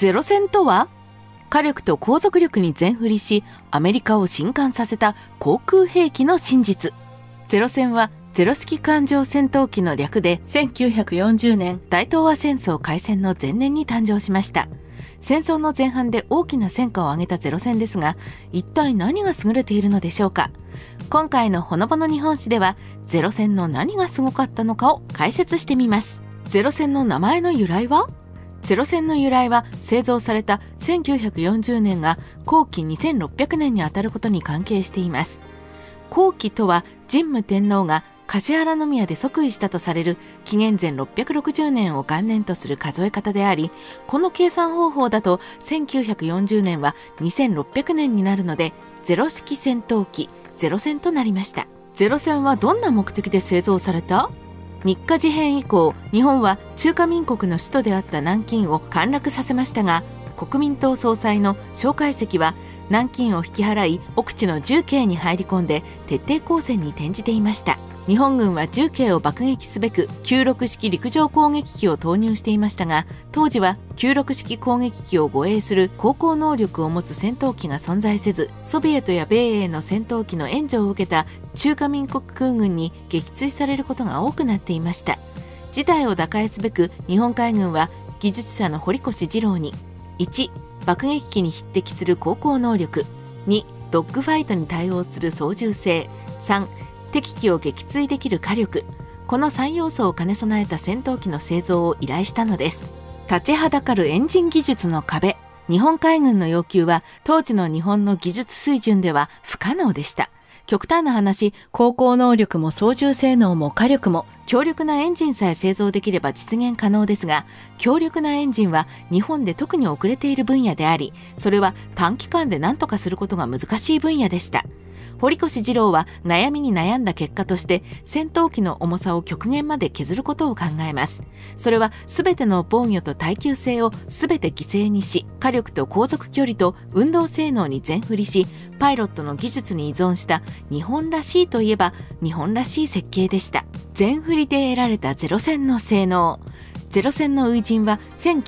ゼロ戦とは、火力と航続力に全振りし、アメリカを震撼させた航空兵器の真実。ゼロ戦はゼロ式艦上戦闘機の略で、1940年大東亜戦争開戦の前年に誕生しました。戦争の前半で大きな戦果を挙げたゼロ戦ですが、一体何が優れているのでしょうか。今回のほのぼの日本史では、ゼロ戦の何がすごかったのかを解説してみます。ゼロ戦の名前の由来は？ゼロ戦の由来は、製造された1940年が後期2600年にあたることに関係しています。後期とは、神武天皇が橿原宮で即位したとされる紀元前660年を元年とする数え方であり、この計算方法だと1940年は2600年になるので、ゼロ式戦闘機ゼロ戦となりました。ゼロ戦はどんな目的で製造された？日華事変以降、日本は中華民国の首都であった南京を陥落させましたが、国民党総裁の蒋介石は南京を引き払い、奥地の重慶に入り込んで徹底抗戦に転じていました。日本軍は重慶を爆撃すべく96式陸上攻撃機を投入していましたが、当時は96式攻撃機を護衛する航行能力を持つ戦闘機が存在せず、ソビエトや米英の戦闘機の援助を受けた中華民国空軍に撃墜されることが多くなっていました。事態を打開すべく日本海軍は技術者の堀越二郎に、1、爆撃機に匹敵する航行能力、2、ドッグファイトに対応する操縦性、3、敵機を撃墜できる火力、この3要素を兼ね備えた戦闘機の製造を依頼したのです。立ちはだかるエンジン技術の壁。日本海軍の要求は当時の日本の技術水準では不可能でした。極端な話、航行能力も操縦性能も火力も強力なエンジンさえ製造できれば実現可能ですが、強力なエンジンは日本で特に遅れている分野であり、それは短期間で何とかすることが難しい分野でした。堀越二郎は悩みに悩んだ結果として、戦闘機の重さを極限まで削ることを考えます。それは全ての防御と耐久性を全て犠牲にし、火力と航続距離と運動性能に全振りし、パイロットの技術に依存した日本らしいといえば日本らしい設計でした。全振りで得られたゼロ戦の性能。ゼロ戦の初陣は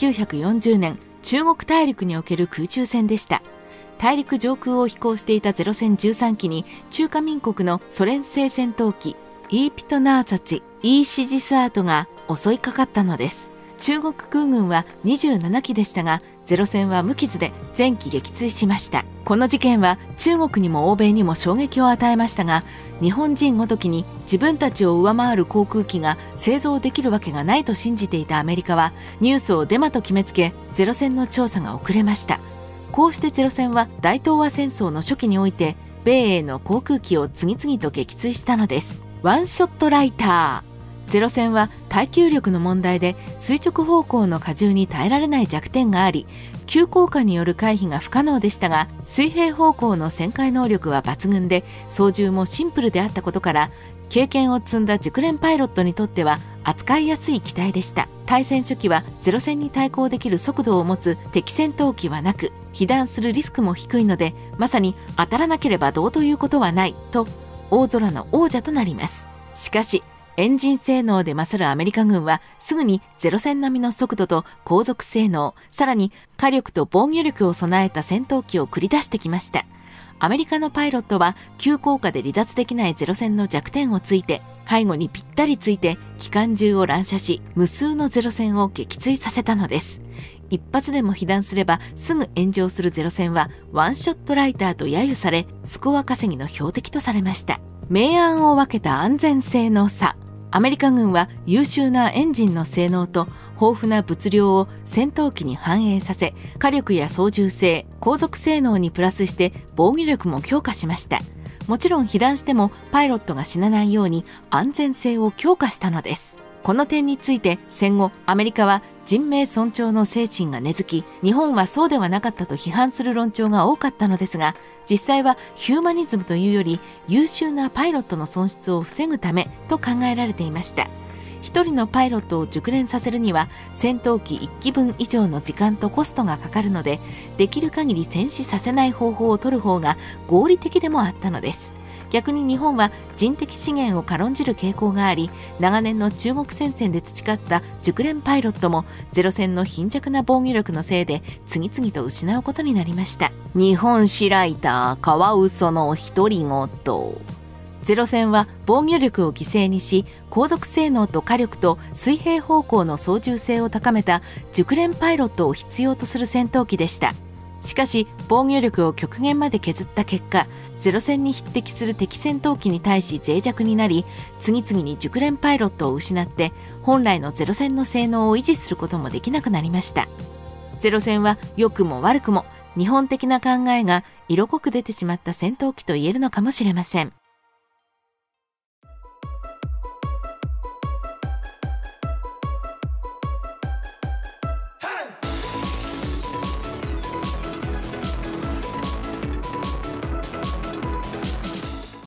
1940年、中国大陸における空中戦でした。大陸上空を飛行していたゼロ戦13機に中華民国のソ連製戦闘機イーピトナーザチ・イーシジスアートが襲いかかったのです。中国空軍は27機でしたが、ゼロ戦は無傷で全機撃墜しました。この事件は中国にも欧米にも衝撃を与えましたが、日本人ごときに自分たちを上回る航空機が製造できるわけがないと信じていたアメリカは、ニュースをデマと決めつけ、ゼロ戦の調査が遅れました。こうしてゼロ戦は大東亜戦争の初期において米英の航空機を次々と撃墜したのです。ワンショットライター。ゼロ戦は耐久力の問題で垂直方向の荷重に耐えられない弱点があり、急降下による回避が不可能でしたが、水平方向の旋回能力は抜群で操縦もシンプルであったことから、経験を積んだ熟練パイロットにとっては扱いやすい機体でした。対戦初期はゼロ戦に対抗できる速度を持つ敵戦闘機はなく、被弾するリスクも低いので、まさに当たらなければどうということはないと大空の王者となります。しかしエンジン性能で勝るアメリカ軍はすぐにゼロ戦並みの速度と航続性能、さらに火力と防御力を備えた戦闘機を繰り出してきました。アメリカのパイロットは急降下で離脱できないゼロ戦の弱点をついて、背後にぴったりついて機関銃を乱射し、無数のゼロ戦を撃墜させたのです。一発でも被弾すればすぐ炎上するゼロ戦はワンショットライターと揶揄され、スコア稼ぎの標的とされました。明暗を分けた安全性の差。アメリカ軍は優秀なエンジンの性能と豊富な物量を戦闘機に反映させ、火力や操縦性、航続性能にプラスして防御力も強化しました。もちろん被弾してもパイロットが死なないように安全性を強化したのです。この点について戦後アメリカは人命尊重の精神が根付き、日本はそうではなかったと批判する論調が多かったのですが、実際はヒューマニズムというより優秀なパイロットの損失を防ぐためと考えられていました。一人のパイロットを熟練させるには戦闘機1機分以上の時間とコストがかかるので、できる限り戦死させない方法を取る方が合理的でもあったのです。 逆に日本は人的資源を軽んじる傾向があり、長年の中国戦線で培った熟練パイロットもゼロ戦の貧弱な防御力のせいで次々と失うことになりました。日本史ライターカワウソの独り言。ゼロ戦は防御力を犠牲にし、航続性能と火力と水平方向の操縦性を高めた熟練パイロットを必要とする戦闘機でした。しかし防御力を極限まで削った結果、ゼロ戦に匹敵する敵戦闘機に対し脆弱になり、次々に熟練パイロットを失って本来のゼロ戦の性能を維持することもできなくなりました。ゼロ戦は良くも悪くも日本的な考えが色濃く出てしまった戦闘機と言えるのかもしれません。